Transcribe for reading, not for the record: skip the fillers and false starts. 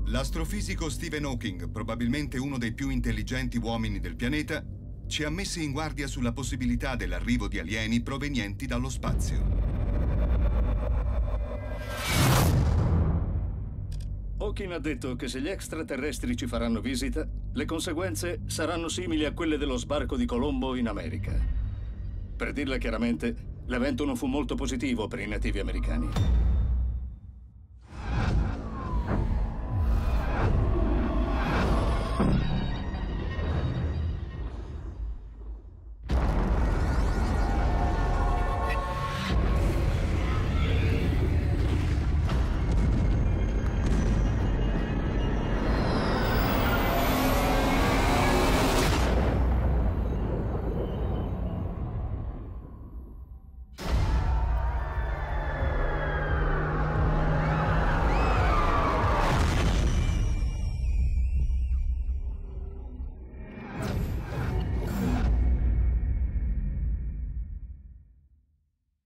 L'astrofisico Stephen Hawking, probabilmente uno dei più intelligenti uomini del pianeta, ci ha messi in guardia sulla possibilità dell'arrivo di alieni provenienti dallo spazio. Hawking ha detto che se gli extraterrestri ci faranno visita, le conseguenze saranno simili a quelle dello sbarco di Colombo in America. Per dirla chiaramente, l'evento non fu molto positivo per i nativi americani.